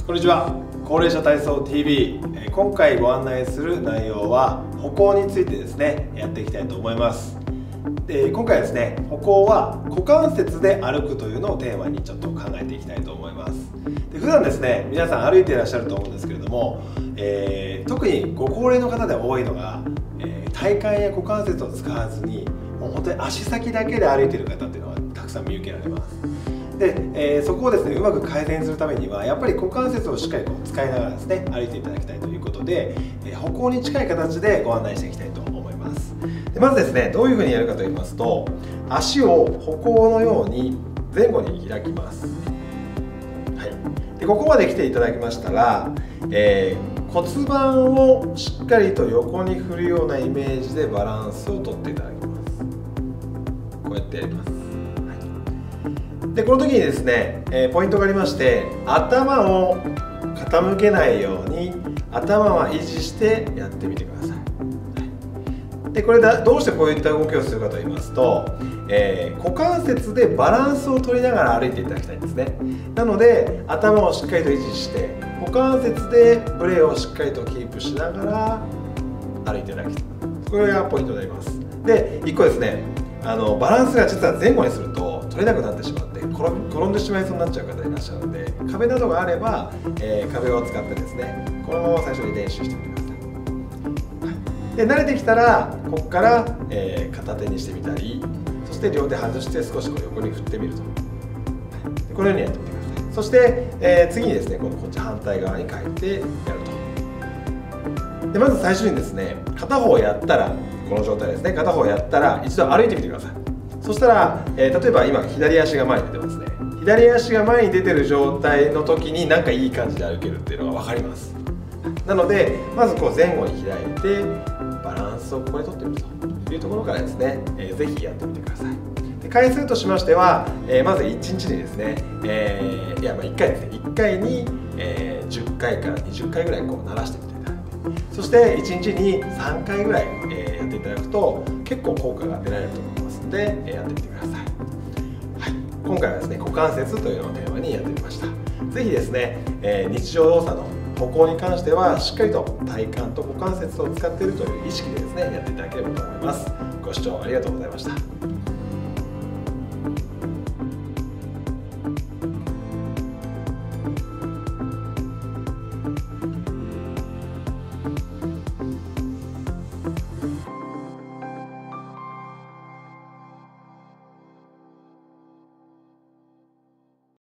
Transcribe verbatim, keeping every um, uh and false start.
こんにちは。高齢者体操 ティービー、今回ご案内する内容は歩行についてですね、やっていきたいと思います。で今回はですね、歩行は股関節で歩くというのをテーマにちょっと考えていきたいと思います。で普段ですね、皆さん歩いていらっしゃると思うんですけれども、えー、特にご高齢の方で多いのが、えー、体幹や股関節を使わずにもう本当に足先だけで歩いている方っていうのがたくさん見受けられます。で、えー、そこをですねうまく改善するためにはやっぱり股関節をしっかりこう使いながらですね歩いていただきたいということで、えー、歩行に近い形でご案内していきたいと思います。でまずですね、どういうふうにやるかと言いますと、足を歩行のように前後に開きます。はい、でここまで来ていただきましたら、えー、骨盤をしっかりと横に振るようなイメージでバランスをとっていただきます。こうやってやります。でこの時にですね、えー、ポイントがありまして、頭を傾けないように頭は維持してやってみてください。でこれだどうしてこういった動きをするかと言いますと、えー、股関節でバランスを取りながら歩いていただきたいんですね。なので頭をしっかりと維持して股関節でブレをしっかりとキープしながら歩いていただきたい。これがポイントになります。でいっこですね、あのバランスが実は前後にすると取れなくなってしまって転んでしまいそうになっちゃう方いらっしゃるので、壁などがあれば、えー、壁を使ってですねこのまま最初に練習してみてください。はい、で慣れてきたらここから、えー、片手にしてみたり、そして両手外して少しこう横に振ってみると、はい、このようにやってみてください。そして、えー、次にですね今度こっち反対側に変えてやると。でまず最初にですね片方やったらこの状態ですね、片方やったら一度歩いてみてください。そしたら、えー、例えば今左足が前に出てますね。左足が前に出てる状態の時になんかいい感じで歩けるっていうのが分かります。なのでまずこう前後に開いてバランスをここで取ってみるというところからですね、えー、ぜひやってみてください。で回数としましては、えー、まずいちにちにですね、えー、いやまあいっかいですね、いっかいに、えー、じゅっかいからにじゅっかいぐらいこう鳴らしてみていただいて、そしていちにちにさんかいぐらい、えー、やっていただくと結構効果が出られると思いますので、えー、やってみてください。はい、今回はですね股関節というのをテーマにやってみました。ぜひですね、えー、日常動作の歩行に関してはしっかりと体幹と股関節を使っているという意識でですねやっていただければと思います。ご視聴ありがとうございました。